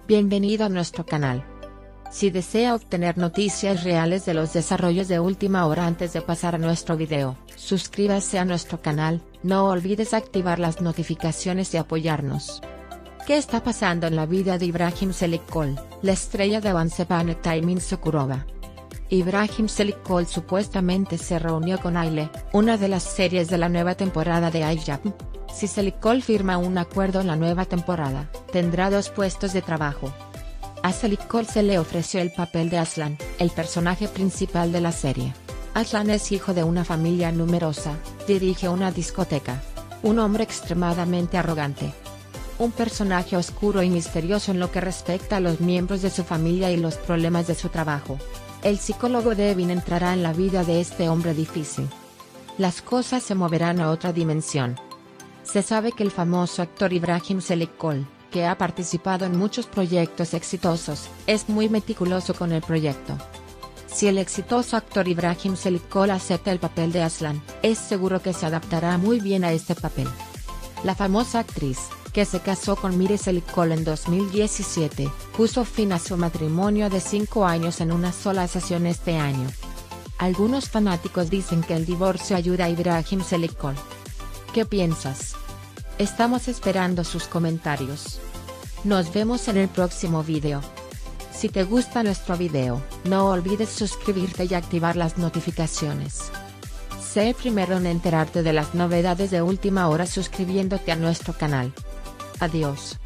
Bienvenido a nuestro canal. Si desea obtener noticias reales de los desarrollos de última hora antes de pasar a nuestro video, suscríbase a nuestro canal, no olvides activar las notificaciones y apoyarnos. ¿Qué está pasando en la vida de Ibrahim Çelikkol, la estrella de One Upon Time Sokurova? Ibrahim Çelikkol supuestamente se reunió con Aile, una de las series de la nueva temporada de Ayyap. Si Çelikkol firma un acuerdo en la nueva temporada, tendrá 2 puestos de trabajo. A Çelikkol se le ofreció el papel de Aslan, el personaje principal de la serie. Aslan es hijo de una familia numerosa, dirige una discoteca. Un hombre extremadamente arrogante. Un personaje oscuro y misterioso en lo que respecta a los miembros de su familia y los problemas de su trabajo. El psicólogo Devin entrará en la vida de este hombre difícil. Las cosas se moverán a otra dimensión. Se sabe que el famoso actor Ibrahim Çelikkol, que ha participado en muchos proyectos exitosos, es muy meticuloso con el proyecto. Si el exitoso actor Ibrahim Çelikkol acepta el papel de Aslan, es seguro que se adaptará muy bien a este papel. La famosa actriz, que se casó con Miri Çelikkol en 2017, puso fin a su matrimonio de 5 años en una sola sesión este año. Algunos fanáticos dicen que el divorcio ayuda a Ibrahim Çelikkol. ¿Qué piensas? Estamos esperando sus comentarios. Nos vemos en el próximo video. Si te gusta nuestro video, no olvides suscribirte y activar las notificaciones. Sé el primero en enterarte de las novedades de última hora suscribiéndote a nuestro canal. Adiós.